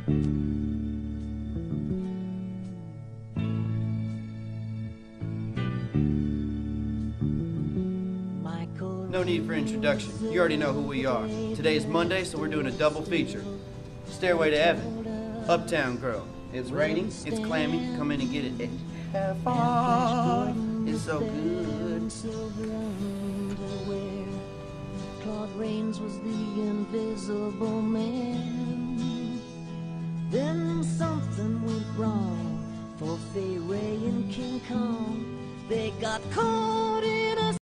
No need for introduction. You already know who we are. Today is Monday, so we're doing a double feature. Stairway to Heaven, Uptown Girl. It's raining, it's clammy, come in and get it. Have fun. It's so good. Claude Rains was the invisible man. Then something went wrong for Fay Ray and King Kong. They got cold.